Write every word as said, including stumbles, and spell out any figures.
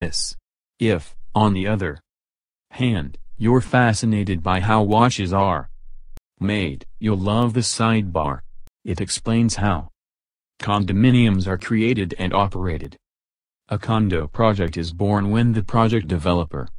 this. If, on the other hand, you're fascinated by how watches are made, you'll love the sidebar. It explains how condominiums are created and operated. A condo project is born when the project developer